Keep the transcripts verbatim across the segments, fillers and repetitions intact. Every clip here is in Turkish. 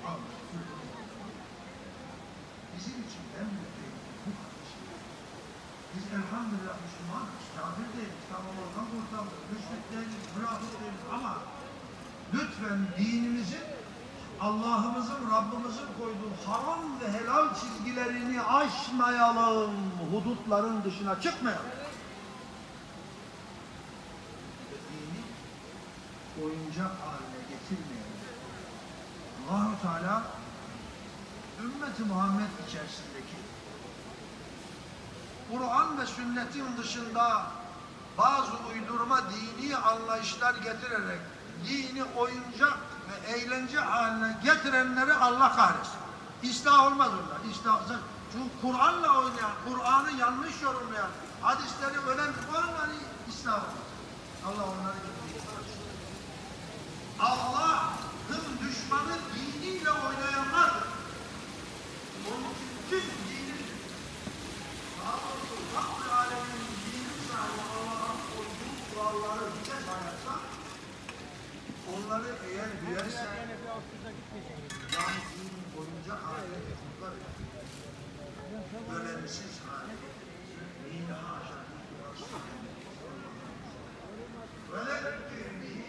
Bizim için en büyük tehlike bu kardeşim. Biz elhamdülillah Müslümanız, kafir değiliz, tamamlardan kurtardık, müşrik değiliz, münafık değiliz ama lütfen dinimizin, Allah'ımızın, Rabbimizin koyduğu haram ve helal çizgilerini aşmayalım, hudutların dışına çıkmayalım. Ve dini oyuncak haline getirmeyelim. Allah-u Teala ümmeti Muhammed içerisindeki Kur'an ve sünnetin dışında bazı uydurma dini anlayışlar getirerek dini oyuncak ve eğlence haline getirenleri Allah kahretsin. İslah olmaz onlar. İslah, çünkü Kur'an'la oynayan, Kur'an'ı yanlış yorumlayan, hadisleri önemli olanları İslah olmaz. Allah onları getirsin. Allah'ın düşmanı diniyle oynayanlardır. Onun için tüm dinin daha doğrusu Rabb-ı Alemin dinin sahibi Allah'ın koyduğu kuralları bize sayarsa onları eğer duyarsa yani dinin oyuncak haline getirdiler. Önemsiz hale dini haşa böyle bir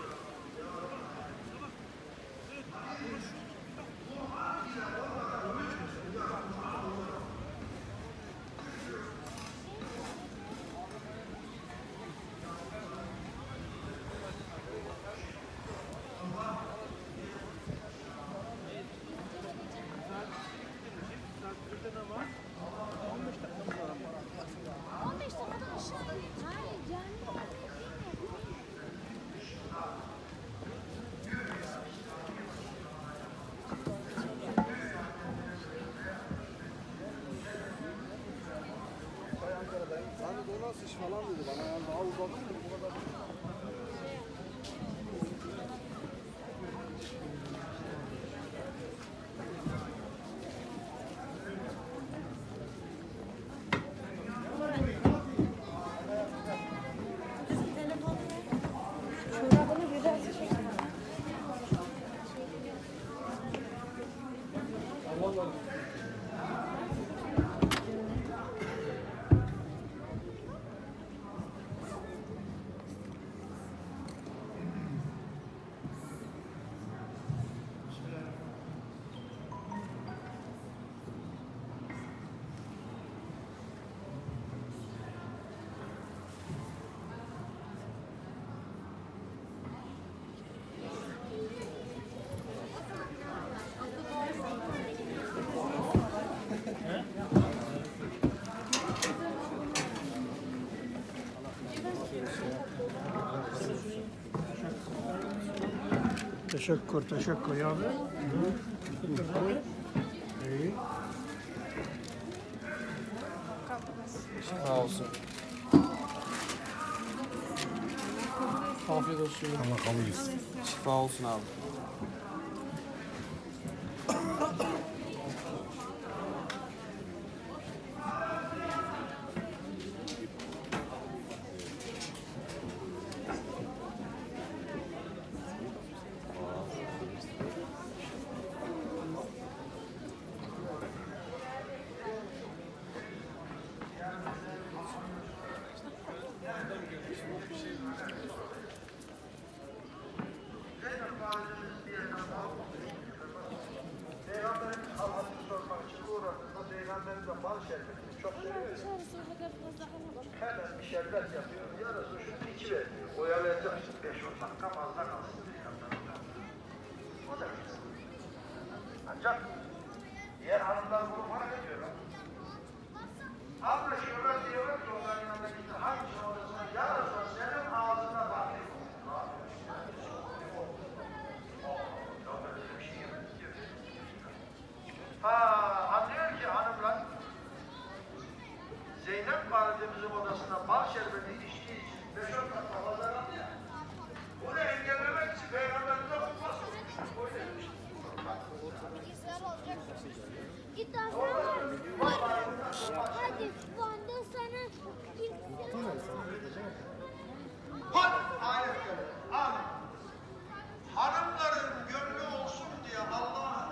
falan dedi bana yani daha uzattım bu kadar. Teşekkür, teşekkür ya abi. İyi. Şifa olsun. Afiyet olsun. Allah kabul etsin. Şifa olsun abi. bal şerbetini çok seviyor. Hemen bir şerbet yapıyor. Ya Resulü şunu içiver diyor. Oyalayacak işte beş on dakika fazla kalsın diyor. O da güzel. Ancak diğer hanımlar bunu fark ediyorlar. Anlaşıyorlar diyorlar ki onların yanında gitti. Hangisi odasına? Ya Resulü senin ağzına bakıyor. Ha, anlıyor ki hanımlar Zeynep validemizin odasına bal şerbeti içtiği için beş on dakika fazlalandı ya. Bunu engellemek için Peygamberimize hutbas olmuştu. Öyle demişti. Git aşağı. Hadi Van'da sana Hadi ayet göre. Amin. Hanımların gönlü olsun diye Allah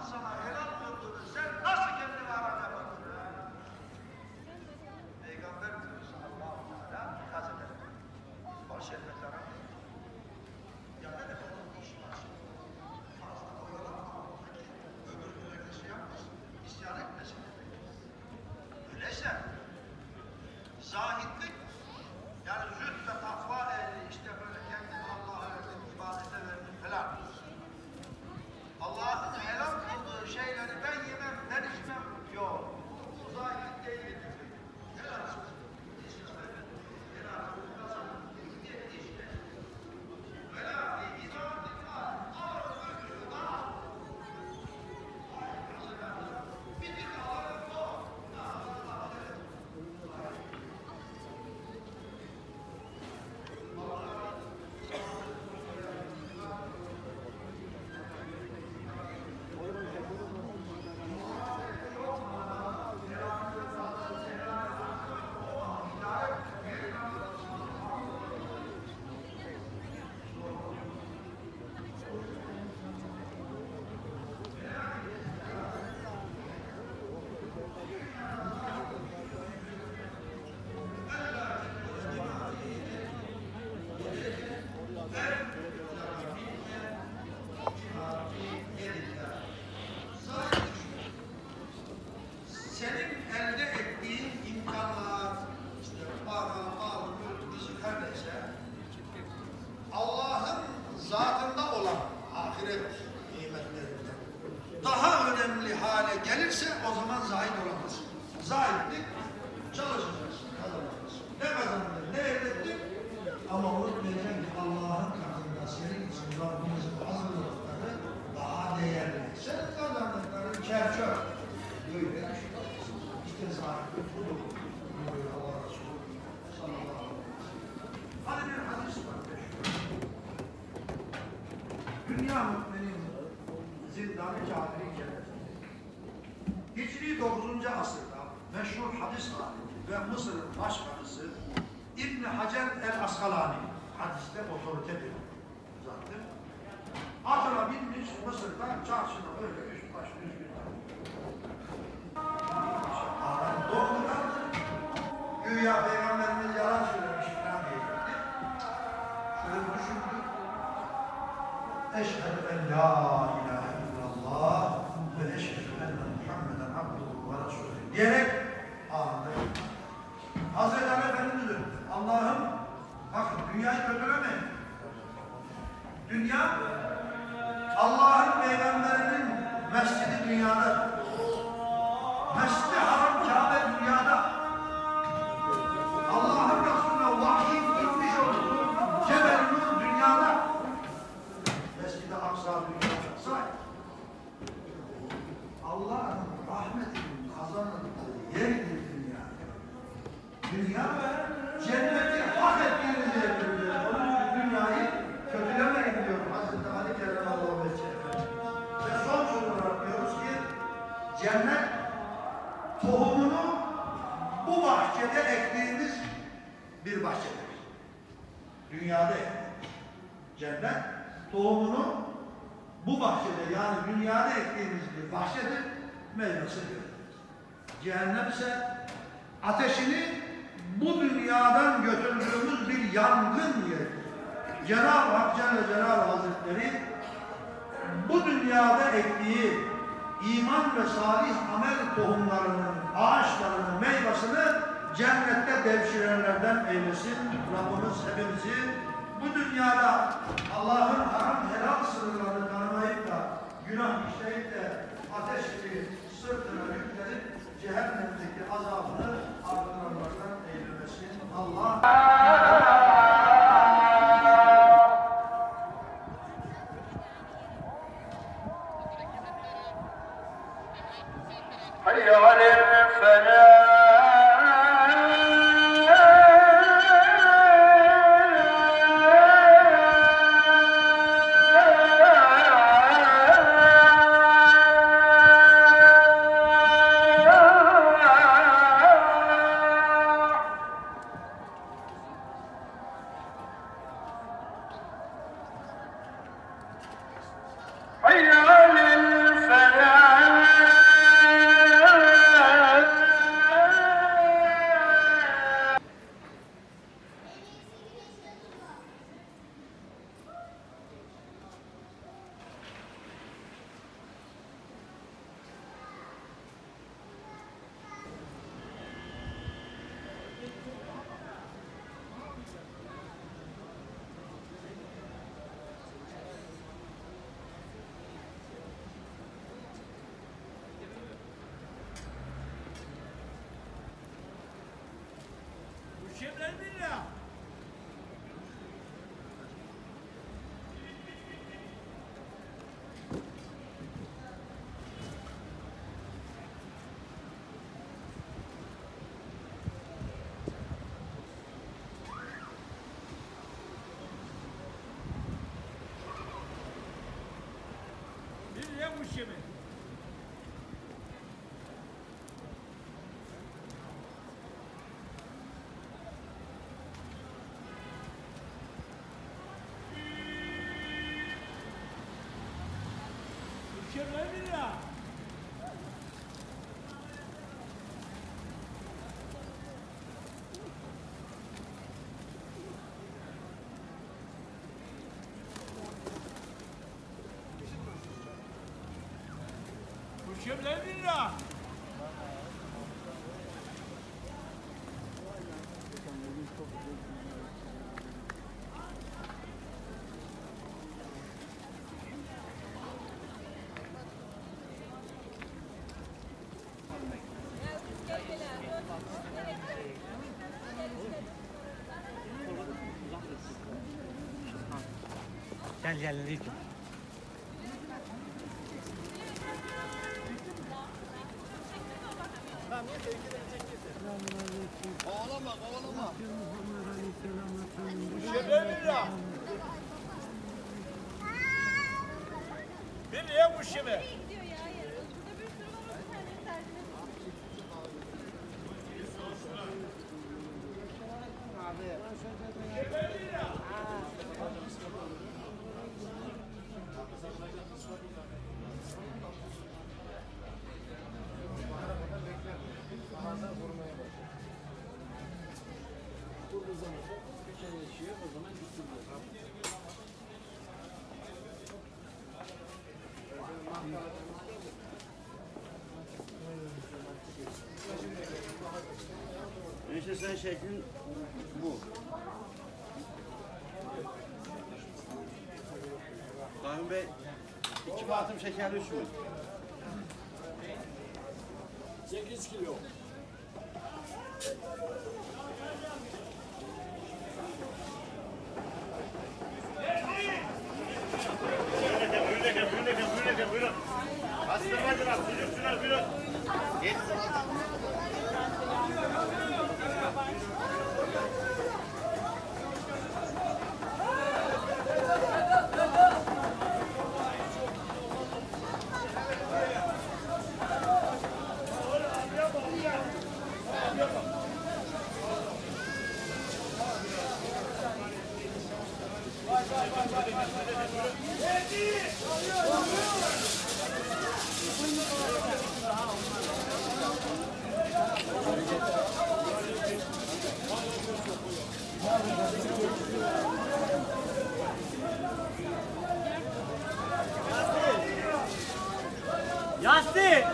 ahiret nimetlerinden daha önemli hale gelirse o zaman zahid olamazsın. Zahidlik çalışacaksın, kazanacaksın. Ne kazandın, ne elde ettin? Ama unutmayacaksın ki Allah'ın katında senin için Rabbimizin hazırladıkları daha değerli. Senin kazandıkların çerçöp. Böyle bir şey. İşte zahidlik budur. Buyuruyor Allah Resulü sallallahu aleyhi ve sellem. Hani bir hadis var. Dünya müminin zindanı kâfiri cennet. Hicri dokuzuncu asırda meşhur hadis alimi ve Mısır'ın başkanısı İbn Hacer el-Askalani, hadiste otorite bir zattır. Atına binmiş Mısır'da çarşıda öyle üst baş düzgün. Adam doğrudandı. Güya Peygamberimiz yalan söylemiş falan diye gitti. Şöyle düşündü. Eşhedü en la ilahe illallah ve eşhedü enne Muhammeden abduhu ve resulü diyerek anında Hazreti Ali Efendimiz diyor, Allah'ım bakın dünyayı kötülemeyin. Dünya Allah'ın Peygamberinin mescidi dünyada. Mescid-i Haram Kabe dünyada. Allah'ın Resulüne vahiy inmiş olduğu Cebel-i Nur dünyada. Mescid-i Aksa dünyada. Say. Allah'ın rahmetinin kazanıldığı yerdir dünya. Dünya cenneti hak ettiğiniz yerdir diyor. Onun için dünyayı kötülemeyin diyor Hazreti Ali Kerem-i Efendimiz. Ve son söz olarak diyoruz ki cennet tohumunu bu bahçede ektiğimiz bir bahçedir. Dünyada ektiğimiz. Cennet tohumunu bu bahçede yani dünyada ektiğimiz bir bahçedir, meyvesi diyor. Cehennem ise ateşini bu dünyadan götürdüğümüz bir yangın yeridir. Cenab-ı Hak Celle Celaluhu Hazretleri bu dünyada ektiği iman ve salih amel tohumlarının, ağaçlarının meyvasını cennette devşirenlerden eylesin. Rabbimiz hepimizi bu dünyada Allah'ın haram helal sınırlarını tanımayıp da günah işleyip de ateş gibi sırtına yüklenip cehennemdeki azabını arttıranlardan eylemesin. Allah hayya alel felah. Şemlenillah. Gel gel nereye git? Kovalama kovalama. Şöyle bir lira. Bir liraya bu şimdi. İşte sen şeklin bu. Tahmin Bey, iki batım şekerli üç mü? sekiz kilo. Yastık!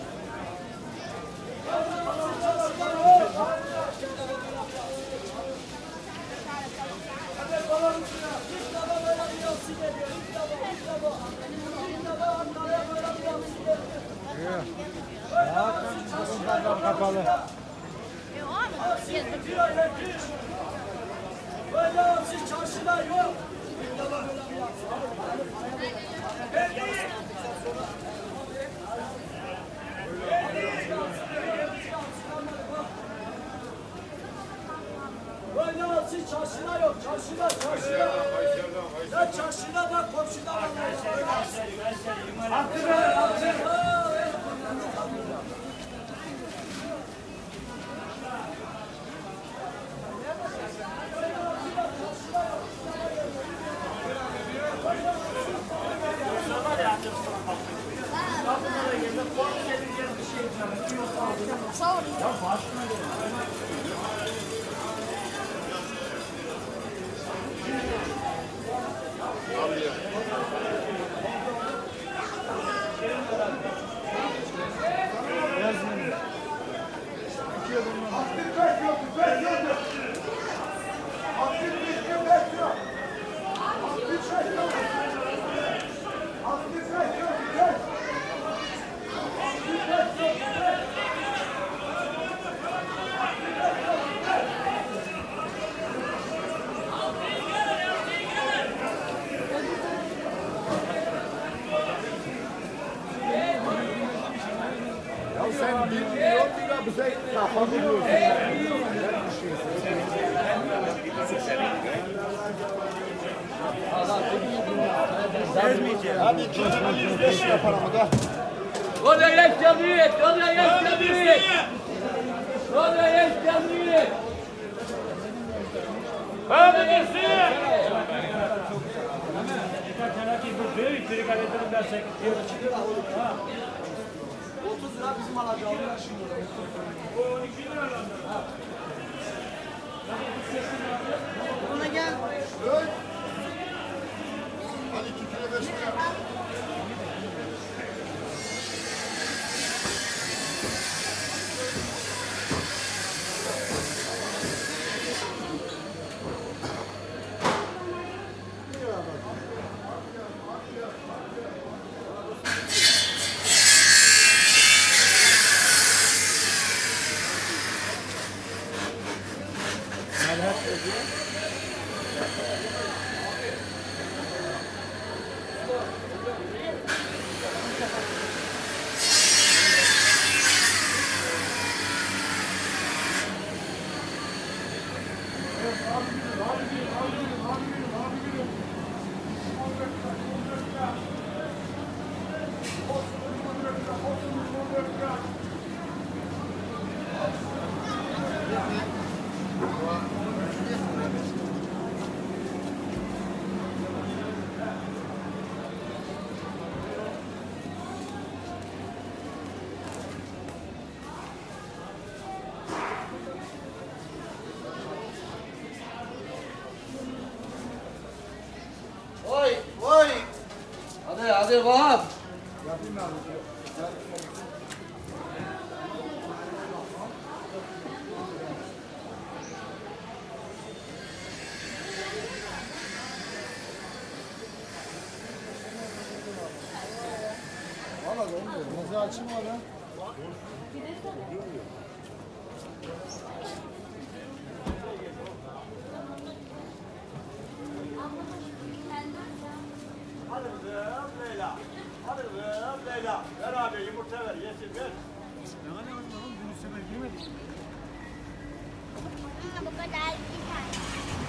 Kapalı. Böyle alsın çarşıda yok. Çarşıda çarşıda. Sen çarşıda bak komşuda bak. Hakkı ver hakkı. Ya sen bir milyon lira bize kafa buluyorsun. Hadi iki bin yüz beş yapar ama da. Orada yaşamıyor. Orada yaşamıyor. Orada yaşamıyor. Hadi gitsin. otuz lira bizim alacağımız şimdi. on iki lira lan. Buna gel. Hadi iki kilo beş lira. Hadi hadi bak. Yapayım abi. Valla da olmuyor. Nasıl açayım abi? Hadi kızım Leyla. Hadi kızım Leyla. Ver abi yumurta ver yesin ver. Bu kadar güzel.